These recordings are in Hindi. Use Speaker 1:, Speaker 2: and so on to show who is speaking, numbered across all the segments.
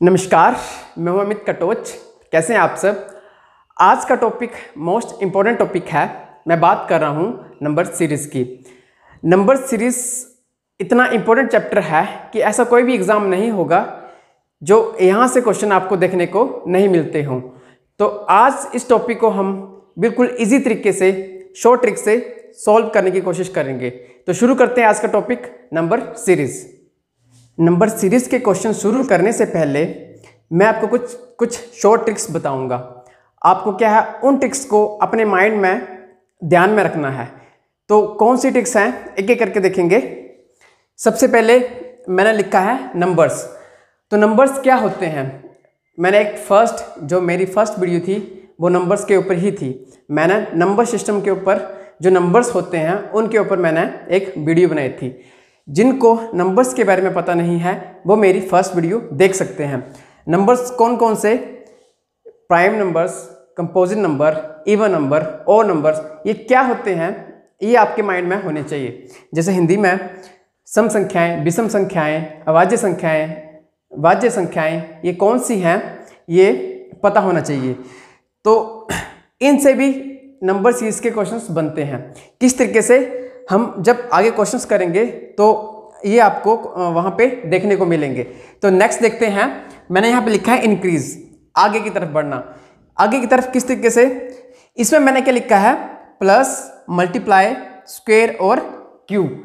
Speaker 1: नमस्कार, मैं हूं अमित कटोच। कैसे हैं आप सब। आज का टॉपिक मोस्ट इम्पॉर्टेंट टॉपिक है। मैं बात कर रहा हूं नंबर सीरीज़ की। नंबर सीरीज़ इतना इम्पोर्टेंट चैप्टर है कि ऐसा कोई भी एग्ज़ाम नहीं होगा जो यहाँ से क्वेश्चन आपको देखने को नहीं मिलते हों। तो आज इस टॉपिक को हम बिल्कुल ईजी तरीके से, शॉर्ट ट्रिक से सॉल्व करने की कोशिश करेंगे। तो शुरू करते हैं आज का topic number series. Number series के क्वेश्चन शुरू करने से पहले मैं आपको कुछ शॉर्ट ट्रिक्स बताऊंगा। आपको क्या है, उन ट्रिक्स को अपने माइंड में ध्यान में रखना है। तो कौन सी ट्रिक्स हैं, एक एक करके देखेंगे। सबसे पहले मैंने लिखा है नंबर्स। तो नंबर्स क्या होते हैं, मैंने मेरी फर्स्ट वीडियो थी वो नंबर्स के ऊपर ही थी। मैंने नंबर सिस्टम के ऊपर जो नंबर्स होते हैं उनके ऊपर मैंने एक वीडियो बनाई थी। जिनको नंबर्स के बारे में पता नहीं है वो मेरी फर्स्ट वीडियो देख सकते हैं। नंबर्स कौन कौन से, prime numbers, composite number, even number, odd numbers, ये क्या होते हैं, ये आपके माइंड में होने चाहिए। जैसे हिंदी में सम संख्याएं, विषम संख्याएं, अभाज्य संख्याएं, वाज्य संख्याएं, ये कौन सी हैं ये पता होना चाहिए। तो इनसे भी नंबर सीरीज के क्वेश्चंस बनते हैं। किस तरीके से हम जब आगे क्वेश्चंस करेंगे तो ये आपको वहाँ पे देखने को मिलेंगे। तो नेक्स्ट देखते हैं। मैंने यहाँ पे लिखा है इंक्रीज, आगे की तरफ बढ़ना। आगे की तरफ किस तरीके से, इसमें मैंने क्या लिखा है, प्लस, मल्टीप्लाई, स्क्वायर और क्यूब।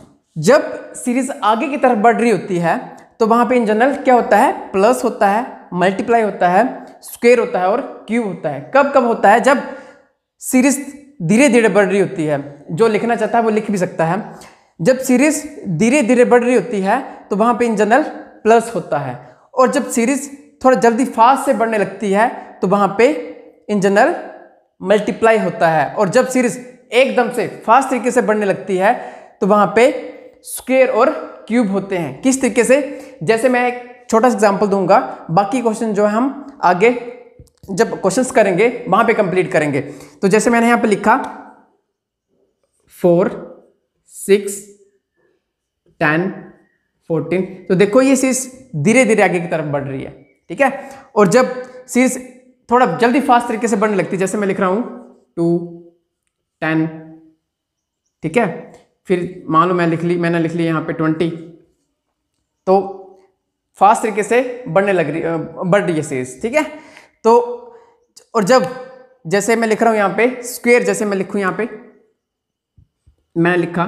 Speaker 1: जब सीरीज आगे की तरफ बढ़ रही होती है तो वहाँ पे इन जनरल क्या होता है, प्लस होता है, मल्टीप्लाई होता है, स्क्वायर होता है और क्यूब होता है। कब कब होता है, जब सीरीज धीरे धीरे बढ़ रही होती है। जो लिखना चाहता है वो लिख भी सकता है। जब सीरीज धीरे धीरे बढ़ रही होती है तो वहां पे इन जनरल प्लस होता है, और जब सीरीज थोड़ा जल्दी फास्ट से बढ़ने लगती है तो वहां पे इन जनरल मल्टीप्लाई होता है, और जब सीरीज एकदम से फास्ट तरीके से बढ़ने लगती है तो वहां पे स्क्वायर और क्यूब होते हैं। किस तरीके से, जैसे मैं एक छोटा सा एग्जाम्पल दूंगा, बाकी क्वेश्चन जो है हम आगे जब क्वेश्चंस करेंगे वहां पे कंप्लीट करेंगे। तो जैसे मैंने यहां पे लिखा 4, 6, 10, 14, तो देखो ये सीरीज धीरे धीरे आगे की तरफ बढ़ रही है, ठीक है। और जब सीरीज थोड़ा जल्दी फास्ट तरीके से बढ़ने लगती है, जैसे मैं लिख रहा हूं 2, 10, ठीक है। फिर मान लो मैंने लिख ली यहां पे 20, तो फास्ट तरीके से बढ़ रही है सीरीज, ठीक है। तो और जब जैसे मैं लिख रहा हूं यहां पे स्क्वायर, जैसे मैं लिखूं यहां पे, मैंने लिखा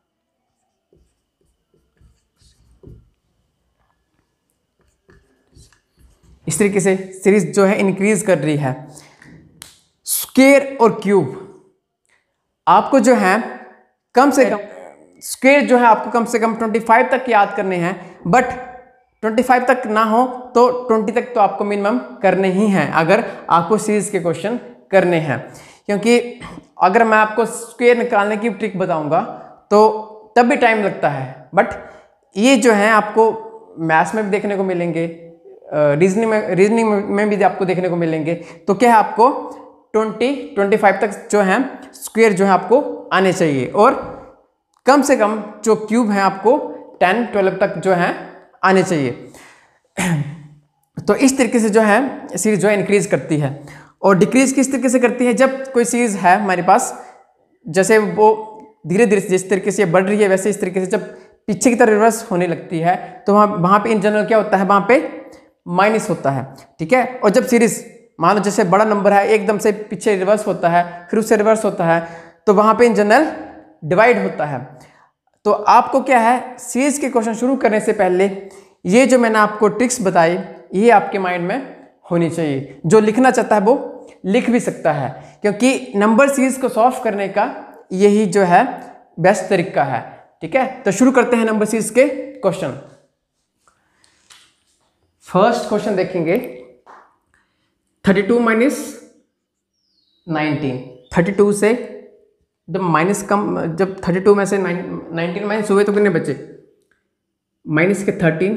Speaker 1: इस तरीके से सीरीज जो है इंक्रीज कर रही है। स्क्वायर और क्यूब आपको जो है कम से कम, स्क्वायर जो है आपको कम से कम 25 तक याद करने हैं, बट 25 तक ना हो तो 20 तक तो आपको मिनिमम करने ही हैं अगर आपको सीरीज के क्वेश्चन करने हैं। क्योंकि अगर मैं आपको स्क्वायर निकालने की ट्रिक बताऊंगा तो तब भी टाइम लगता है, बट ये जो है आपको मैथ्स में भी देखने को मिलेंगे, रीजनिंग में भी आपको देखने को मिलेंगे। तो क्या है, आपको 25 तक जो है स्क्वायर जो है आपको आने चाहिए, और कम से कम जो क्यूब है आपको 10, 12 तक जो है आने चाहिए। तो इस तरीके से जो है सीरीज जो है इंक्रीज करती है। और डिक्रीज किस तरीके से करती है, जब कोई सीरीज है हमारे पास, जैसे वो धीरे धीरे जिस तरीके से बढ़ रही है वैसे इस तरीके से जब पीछे की तरफ रिवर्स होने लगती है तो वहां पे इन जनरल क्या होता है, वहां पे माइनस होता है, ठीक है। और जब सीरीज मान लो जैसे बड़ा नंबर है एकदम से पीछे रिवर्स होता है, फिर उससे रिवर्स होता है, तो वहां पे इन जनरल डिवाइड होता है। तो आपको क्या है, सीरीज के क्वेश्चन शुरू करने से पहले ये जो मैंने आपको ट्रिक्स बताई ये आपके माइंड में होनी चाहिए। जो लिखना चाहता है वो लिख भी सकता है, क्योंकि नंबर सीरीज को सॉल्व करने का यही जो है बेस्ट तरीका है, ठीक है। तो शुरू करते हैं नंबर सीरीज के क्वेश्चन। फर्स्ट क्वेश्चन देखेंगे, 32 माइनस 19। 32 से जब माइनस कम, जब 32 में से 19 माइनस हुए तो कितने बचे, माइनस के 13,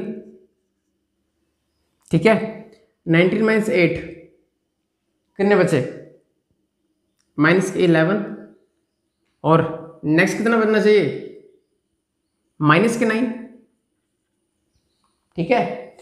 Speaker 1: ठीक है। 19 माइनस 8 कितने बचे, माइनस के 11, और नेक्स्ट कितना बचना चाहिए, माइनस के 9, ठीक है।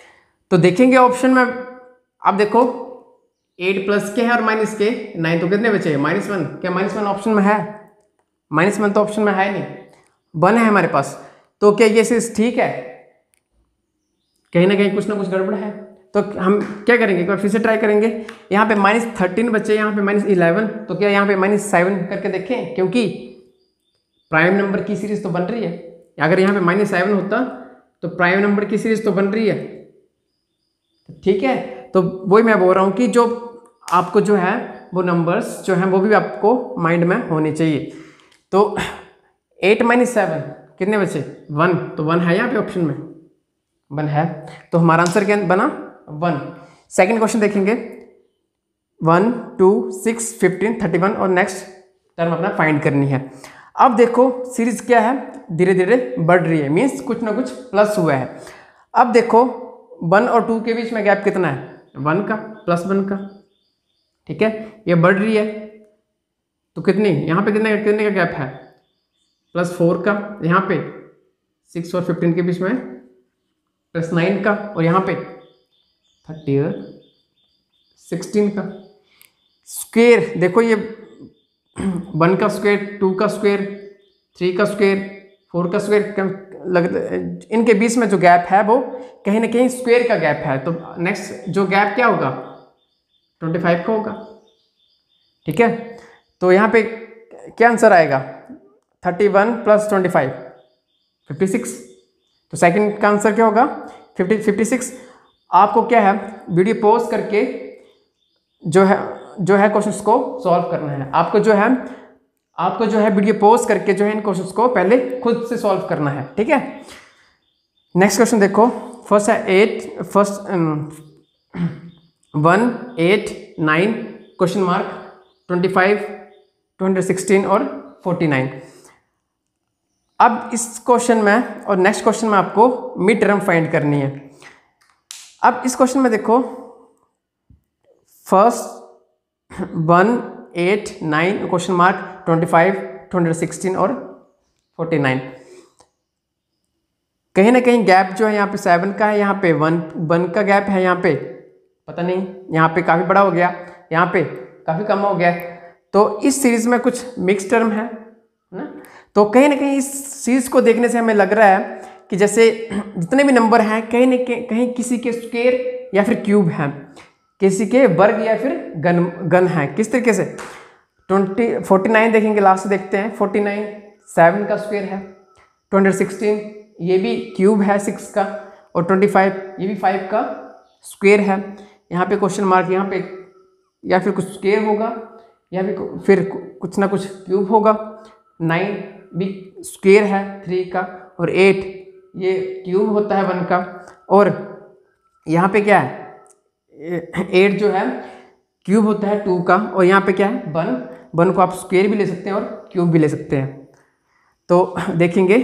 Speaker 1: तो देखेंगे ऑप्शन में, आप देखो 8 प्लस के है और माइनस के 9, तो कितने बचे? -1। क्या -1 ऑप्शन में है? -1 तो ऑप्शन में है नहीं, 1 है हमारे पास। तो क्या ये चीज ठीक है? कहीं ना कहीं कुछ ना कुछ गड़बड़ है। तो हम क्या करेंगे, एक बार फिर से ट्राई करेंगे। यहाँ पे -13 बचे, यहाँ पे -11, तो क्या यहाँ पे -7 करके देखें, क्योंकि प्राइम नंबर की सीरीज तो बन रही है। अगर यहाँ पे -7 होता तो प्राइम नंबर की सीरीज तो बन रही है, ठीक है। तो वही मैं बोल रहा हूँ कि जो आपको जो है वो नंबर्स जो हैं वो भी आपको माइंड में होने चाहिए। तो 8 - 7 कितने बचे? 1, तो 1 है यहाँ पे ऑप्शन में, 1 है, तो हमारा आंसर क्या बना? 1। सेकेंड क्वेश्चन देखेंगे, 1, 2, 6, 15, 31 और नेक्स्ट टर्म अपना फाइंड करनी है। अब देखो सीरीज क्या है, धीरे धीरे बढ़ रही है, मीन्स कुछ ना कुछ प्लस हुआ है। अब देखो 1 और 2 के बीच में गैप कितना है? 1 का, +1 का, ठीक है। ये बढ़ रही है तो कितनी, यहाँ पे कितने कितने का गैप है? +4 का, यहाँ पे 6 और 15 के बीच में +9 का, और यहाँ पे 30 और 16 का स्क्वायर। देखो ये 1 का स्क्वायर, 2 का स्क्वायर, 3 का स्क्वायर, 4 का स्क्वायर, इनके बीच में जो गैप है वो कहीं ना कहीं स्क्वायर का गैप है। तो नेक्स्ट जो गैप क्या होगा? 25 का होगा, ठीक है। तो यहाँ पे क्या आंसर आएगा? 31 + 25 56। तो सेकंड का आंसर क्या होगा? 56। आपको क्या है, वीडियो पॉज करके जो है क्वेश्चंस को सॉल्व करना है। आपको जो है वीडियो पॉज करके जो है इन क्वेश्चंस को पहले खुद से सॉल्व करना है, ठीक है। नेक्स्ट क्वेश्चन देखो, फर्स्ट है 1, 8, 9 क्वेश्चन मार्क 25, 216 और 49। अब इस क्वेश्चन में और नेक्स्ट क्वेश्चन में आपको मिड टर्म फाइंड करनी है। अब इस क्वेश्चन में देखो, फर्स्ट 1, 8, 9 क्वेश्चन मार्क 25, 216 और 49। कहीं ना कहीं गैप जो है यहाँ पे 7 का है, यहाँ पे 1 का गैप है, यहाँ पे पता नहीं, यहाँ पे काफ़ी बड़ा हो गया, यहाँ पे काफ़ी कम हो गया। तो इस सीरीज में कुछ मिक्स टर्म है ना। तो कहीं ना कहीं इस सीरीज को देखने से हमें लग रहा है कि जैसे जितने भी नंबर हैं कहीं न कहीं किसी के स्क्वायर या फिर क्यूब हैं, किसी के वर्ग या फिर घन है। किस तरीके से? 49 देखेंगे, लास्ट देखते हैं। 49 7 का स्क्वायर है, 216 ये भी क्यूब है 6 का, और 25 ये भी 5 का स्क्वायर है। यहाँ पे क्वेश्चन मार्क, यहाँ पे या फिर कुछ स्क्वायर होगा या फिर कुछ ना कुछ क्यूब होगा। 9 भी स्क्वायर है 3 का, और 8 ये क्यूब होता है 1 का, और यहाँ पे क्या है 8 जो है क्यूब होता है 2 का, और यहाँ पे क्या है 1 को आप स्क्वायर भी ले सकते हैं और क्यूब भी ले सकते हैं। तो देखेंगे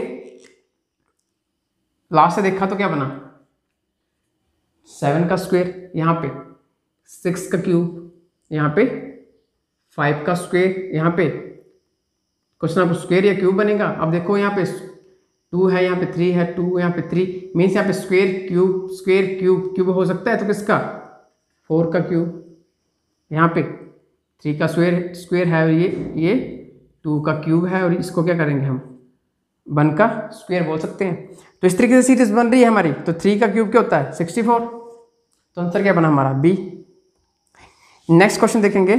Speaker 1: लास्ट से देखा तो क्या बना, 7 का स्क्वायर, यहाँ पे 6 का क्यूब, यहाँ पे 5 का स्क्वायर, यहाँ पे कुछ ना कुछ स्क्वायर या क्यूब बनेगा। अब देखो यहाँ पे 2 है, यहाँ पे 3 है, 2 यहाँ पे 3, मीन्स यहाँ पे स्क्वायर क्यूब हो सकता है। तो किसका? 4 का क्यूब, यहाँ पे 3 का स्क्वायर है, और ये 2 का क्यूब है, और इसको क्या करेंगे हम 1 का स्क्वायर बोल सकते हैं। तो इस तरीके से सीरीज बन रही है हमारी। तो 3 का क्यूब क्या होता है 64। तो आंसर क्या बना हमारा बी। नेक्स्ट क्वेश्चन देखेंगे।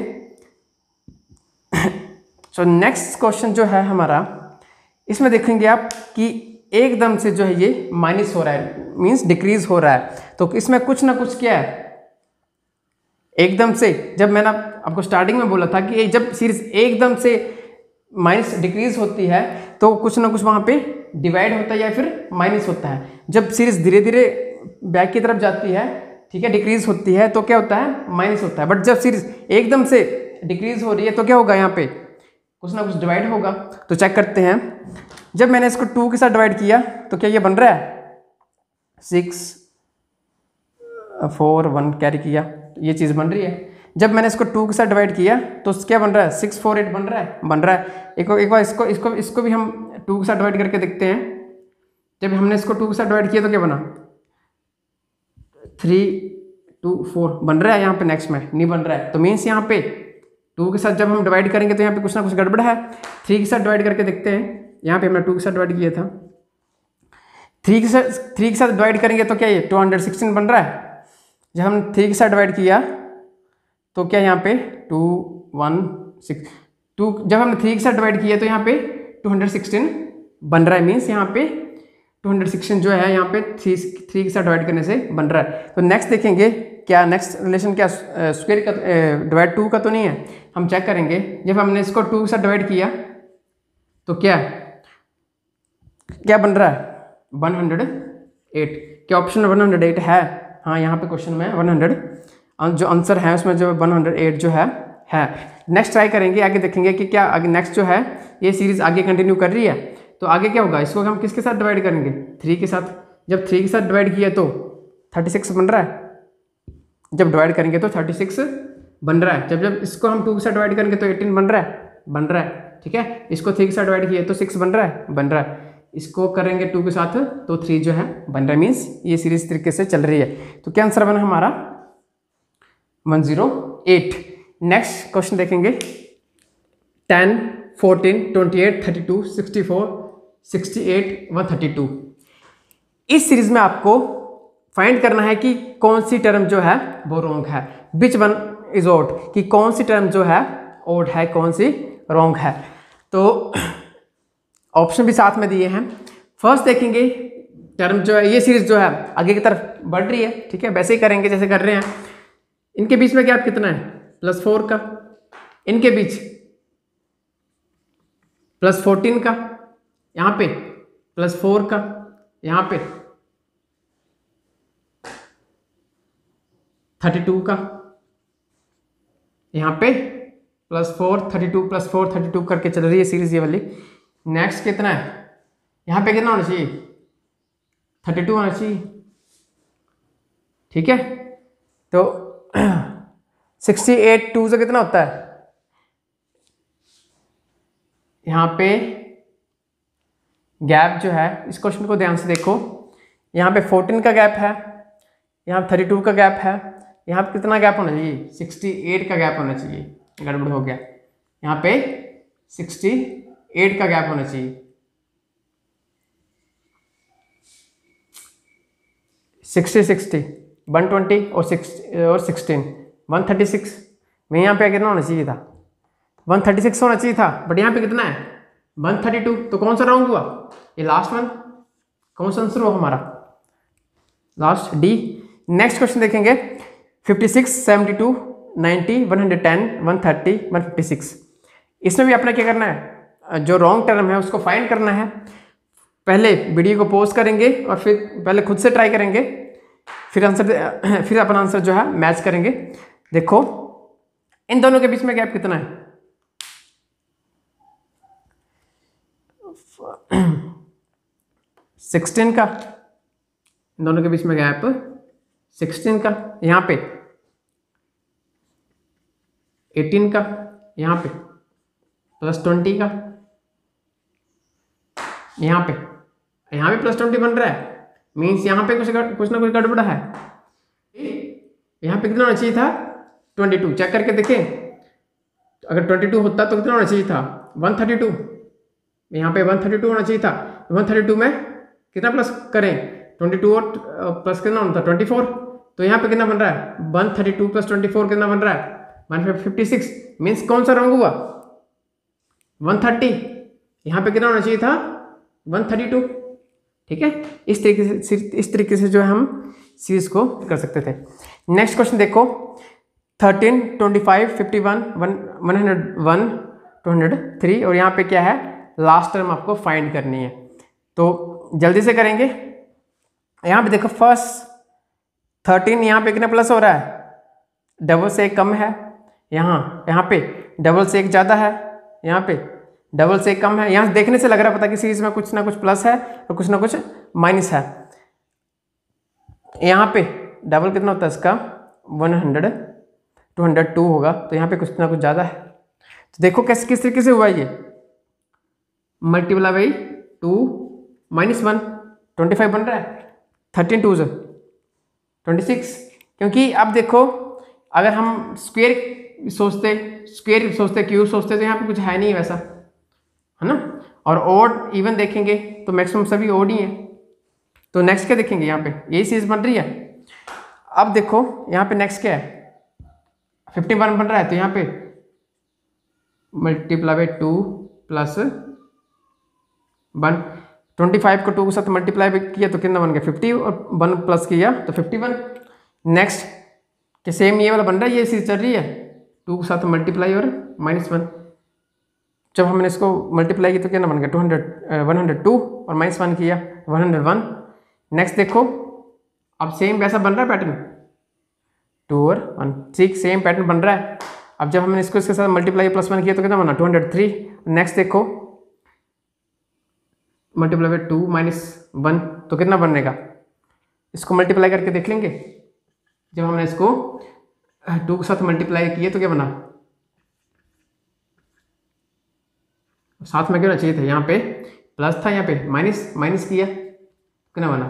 Speaker 1: सो नेक्स्ट क्वेश्चन जो है हमारा, इसमें देखेंगे आप कि एकदम से जो है ये माइनस हो रहा है, मीन्स डिक्रीज हो रहा है। तो इसमें कुछ ना कुछ क्या है, एकदम से, जब मैंने आपको स्टार्टिंग में बोला था कि जब सीरीज एकदम से माइनस डिक्रीज होती है तो कुछ ना कुछ वहाँ पे डिवाइड होता है या फिर माइनस होता है। जब सीरीज धीरे धीरे बैक की तरफ जाती है, ठीक है, डिक्रीज होती है, तो क्या होता है माइनस होता है। बट जब सीरीज एकदम से डिक्रीज हो रही है तो क्या होगा, यहाँ पे कुछ ना कुछ डिवाइड होगा। तो चेक करते हैं, जब मैंने इसको 2 के साथ डिवाइड किया तो क्या ये बन रहा है 6 4 1 कैरी किया, ये चीज़ बन रही है। जब मैंने इसको 2 के साथ डिवाइड किया तो क्या बन रहा है 6 4 8 बन रहा है। एक बार इसको भी हम 2 के साथ डिवाइड करके देखते हैं। जब हमने इसको 2 के साथ डिवाइड किया तो क्या बना 324 बन रहा है यहाँ पे, नेक्स्ट में नहीं बन रहा है, तो मीन्स यहाँ पे 2 के साथ जब हम डिवाइड करेंगे तो यहाँ पे कुछ ना कुछ गड़बड़ है। 3 के साथ डिवाइड करके देखते हैं, यहाँ पे हमने 2 के साथ डिवाइड किया था, 3 के साथ डिवाइड करेंगे तो क्या ये 216 बन रहा है। जब हम 3 के साथ डिवाइड किया तो क्या यहाँ पे 2 जब हमने 3 के साथ डिवाइड किया तो यहाँ पे 216 बन रहा है, मीन्स यहाँ पे 216 जो है यहाँ पे 3 के साथ डिवाइड करने से बन रहा है। तो नेक्स्ट देखेंगे क्या नेक्स्ट रिलेशन क्या स्क्वायर का डिवाइड 2 का तो नहीं है, हम चेक करेंगे। जब हमने इसको 2 के साथ डिवाइड किया तो क्या बन रहा है 108। क्या ऑप्शन 108 है? हाँ, यहाँ पे क्वेश्चन में 100 जो आंसर है उसमें जो 108 जो है। नेक्स्ट ट्राई करेंगे, आगे देखेंगे कि क्या आगे नेक्स्ट जो है ये सीरीज आगे कंटिन्यू कर रही है, तो आगे क्या होगा, इसको हम किसके साथ डिवाइड करेंगे 3 के साथ। जब 3 के साथ डिवाइड किया तो 36 बन रहा है, जब डिवाइड करेंगे तो 36 बन रहा है। जब इसको हम 2 के साथ डिवाइड करेंगे तो 18 बन रहा है, ठीक है। इसको 3 के साथ डिवाइड किया तो 6 बन रहा है। इसको करेंगे 2 के साथ तो 3 जो है बन रहा है, मीन्स ये सीरीज तरीके से चल रही है। तो क्या आंसर बना हमारा 108। नेक्स्ट क्वेश्चन देखेंगे 10, 14, 28, 32, 64, 68, 132। इस सीरीज में आपको फाइंड करना है कि कौन सी टर्म जो है वो रॉन्ग है, विच वन इज ओड, कि कौन सी टर्म जो है ओड है, कौन सी रॉन्ग है। तो ऑप्शन भी साथ में दिए हैं। फर्स्ट देखेंगे टर्म जो है, ये सीरीज जो है आगे की तरफ बढ़ रही है, ठीक है, वैसे ही करेंगे जैसे कर रहे हैं। इनके बीच में गैप कितना है +4 का, इनके बीच +14 का, यहाँ पे +4 का, यहाँ पे 32 का, यहाँ पे +4 32 +4 32 करके चल रही है सीरीज ये वाली। नेक्स्ट कितना है, यहाँ पे कितना होना चाहिए 32 होना चाहिए, ठीक है। तो 68 2 से कितना होता है, यहाँ पे गैप जो है, इस क्वेश्चन को ध्यान से देखो, यहाँ पे 14 का गैप है, यहाँ 32 का गैप है, यहाँ पे कितना गैप होना चाहिए 68 का गैप होना चाहिए, गड़बड़ हो गया, यहाँ पे 68 का गैप होना चाहिए। 60 120 और 16 136 में यहाँ पे कितना होना चाहिए था 136 होना चाहिए था, बट यहाँ पे कितना है 132। तो कौन सा रॉन्ग हुआ, ये लास्ट वन, कौन सा आंसर हुआ हमारा लास्ट डी। नेक्स्ट क्वेश्चन देखेंगे 56 72 90 110 130 156। इसमें भी अपना क्या करना है, जो रॉन्ग टर्म है उसको फाइंड करना है। पहले वीडियो को पॉज करेंगे और फिर पहले खुद से ट्राई करेंगे, फिर अपना आंसर जो है मैच करेंगे। देखो इन दोनों के बीच में गैप कितना है 16 का, इन दोनों के बीच में गैप 16 का, यहाँ पे 18 का, यहाँ पे +20 का, यहाँ पे +20 बन रहा है, मीन्स यहाँ पे कुछ ना कुछ गड़बड़ है। यहाँ पे कितना होना चाहिए था 22, चेक करके देखें, अगर 22 होता तो कितना होना चाहिए था 132, यहाँ पे 132 होना चाहिए था। 132 में कितना प्लस करें 22 और प्लस कितना होता था 24, तो यहाँ पे कितना बन रहा है 132 + 24 कितना बन रहा है 156, मीन्स कौन सा रॉन्ग हुआ 130, यहाँ पे कितना होना चाहिए था 132, ठीक है। इस तरीके से जो है हम सीरीज को कर सकते थे। नेक्स्ट क्वेश्चन देखो 13 25 51 101 203, और यहाँ पे क्या है लास्ट टर्म आपको फाइंड करनी है, तो जल्दी से करेंगे। यहाँ पे देखो फर्स्ट 13, यहाँ पे कितना प्लस हो रहा है, डबल से एक कम है, यहाँ पे डबल से एक ज़्यादा है, यहाँ पे डबल से एक कम है। यहाँ देखने से लग रहा है पता कि सीरीज में कुछ ना कुछ प्लस है और कुछ ना कुछ माइनस है। यहाँ पे डबल कितना होता है इसका 100 202 होगा, तो यहाँ पे कुछ ना कुछ ज़्यादा है। तो देखो कैसे किस तरीके से हुआ ये, मल्टीप्लाई बाई 2 -1 25 बन रहा है, 13 2 से 26, क्योंकि अब देखो अगर हम स्क्वायर सोचते क्यूब सोचते तो यहाँ पे कुछ है नहीं वैसा, है ना। और ओड इवन देखेंगे तो मैक्सिमम सभी ओड ही हैं। तो नेक्स्ट क्या देखेंगे, यहाँ पे यही चीज़ बन रही है। अब देखो यहाँ पे नेक्स्ट क्या है, 51 बन रहा है, तो यहाँ पे मल्टीप्लाई बाई 2 प्लस 1, 25 को 2 के साथ मल्टीप्लाई किया तो कितना बन गया 50, और 1 प्लस किया तो 51। नेक्स्ट कि सेम ये वाला बन रहा है, ये चीज़ चल रही है 2 के साथ मल्टीप्लाई और -1, जब हमने इसको मल्टीप्लाई किया तो कितना बन गया 102 और -1 किया 101। नेक्स्ट देखो अब सेम वैसा बन रहा है पैटर्न 2 और 1, ठीक सेम पैटर्न बन रहा है। अब जब हमने इसको इसके साथ मल्टीप्लाई +1 किया तो कितना बना 203। नेक्स्ट देखो मल्टीप्लाई बाई 2 -1 तो कितना बनेगा, इसको मल्टीप्लाई करके देख लेंगे। जब हमने इसको 2 के साथ मल्टीप्लाई किए तो क्या बना, साथ में क्या होना चाहिए था, यहाँ पे प्लस था, यहाँ पे माइनस किया कितना बना,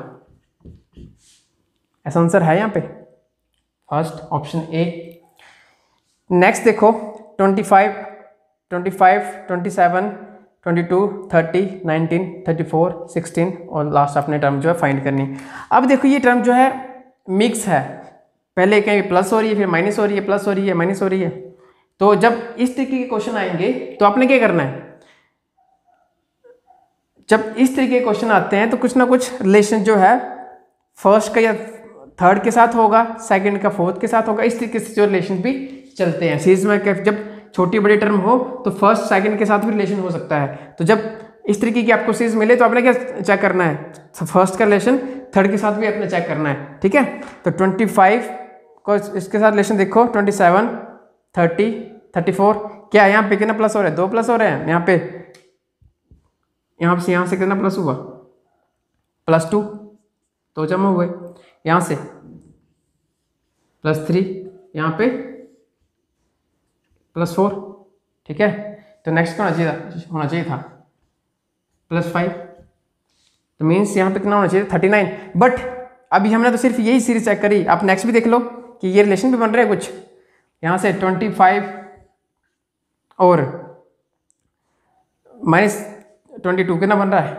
Speaker 1: ऐसा आंसर है यहाँ पे फर्स्ट ऑप्शन ए। नेक्स्ट देखो 25, 27, 22, 30, 19, 34, 16 और लास्ट अपने टर्म जो है फाइंड करनी। अब देखो ये टर्म जो है मिक्स है, पहले कहीं प्लस हो रही है, फिर माइनस हो रही है, प्लस हो रही है, माइनस हो रही है। तो जब इस तरीके के क्वेश्चन आएंगे तो आपने क्या करना है, जब इस तरीके के क्वेश्चन आते हैं तो कुछ ना कुछ रिलेशन जो है फर्स्ट का या थर्ड के साथ होगा, सेकंड का फोर्थ के साथ होगा, इस तरीके से जो रिलेशन भी चलते हैं सीरीज में। जब छोटी बड़ी टर्म हो तो फर्स्ट सेकंड के साथ भी रिलेशन हो सकता है। तो जब इस तरीके की आपको सीरीज मिले तो आपने क्या चेक करना है, फर्स्ट का रिलेशन थर्ड के साथ भी अपने चेक करना है, ठीक है। तो 25 को इसके साथ रिलेशन देखो 27, 30, 34, क्या यहाँ पे कितना प्लस हो रहा है, 2 प्लस हो रहे हैं, यहाँ से कितना प्लस हुआ +2 तो जमा हुए, यहाँ से +3, यहाँ पे +4, ठीक है। तो नेक्स्ट का होना चाहिए था +5, तो मीन्स यहाँ पे कितना होना चाहिए 39। बट अभी हमने तो सिर्फ यही सीरीज चेक करी, आप नेक्स्ट भी देख लो कि ये रिलेशन भी बन रहे हैं कुछ, यहाँ से 25 और -22 कितना बन रहा है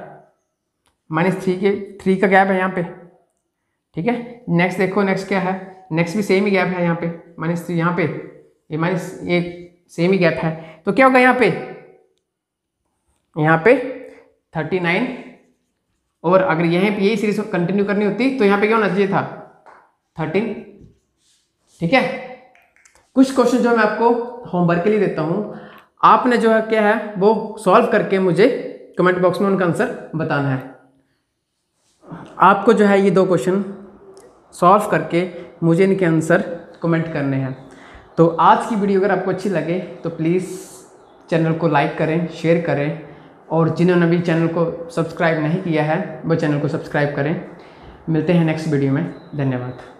Speaker 1: -3 का गैप है यहाँ पे, ठीक है। नेक्स्ट देखो नेक्स्ट क्या है, नेक्स्ट भी सेम ही गैप है यहाँ पे -3, यहाँ पे ये सेम ही गैप है। तो क्या होगा यहाँ पे 39, और अगर यहीं पे यही सीरीज कंटिन्यू करनी होती तो यहाँ पे क्या होना चाहिए था 13, ठीक है। कुछ क्वेश्चन जो मैं आपको होमवर्क के लिए देता हूँ, आपने जो है क्या है वो सॉल्व करके मुझे कमेंट बॉक्स में उनका आंसर बताना है। आपको जो है ये 2 क्वेश्चन सॉल्व करके मुझे इनके आंसर कमेंट करने हैं। तो आज की वीडियो अगर आपको अच्छी लगे तो प्लीज़ चैनल को लाइक करें, शेयर करें, और जिन्होंने भी चैनल को सब्सक्राइब नहीं किया है वो चैनल को सब्सक्राइब करें। मिलते हैं नेक्स्ट वीडियो में, धन्यवाद।